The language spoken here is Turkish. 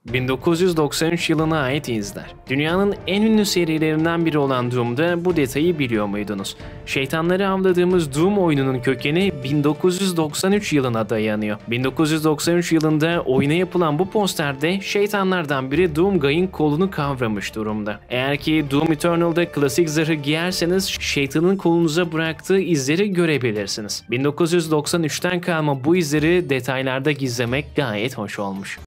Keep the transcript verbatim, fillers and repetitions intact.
bin dokuz yüz doksan üç yılına ait izler. Dünyanın en ünlü serilerinden biri olan Doom'da bu detayı biliyor muydunuz? Şeytanları avladığımız Doom oyununun kökeni bin dokuz yüz doksan üç yılına dayanıyor. bin dokuz yüz doksan üç yılında oyuna yapılan bu posterde şeytanlardan biri Doomguy'ın kolunu kavramış durumda. Eğer ki Doom Eternal'da klasik zırhı giyerseniz şeytanın kolunuza bıraktığı izleri görebilirsiniz. bin dokuz yüz doksan üçten kalma bu izleri detaylarda gizlemek gayet hoş olmuş.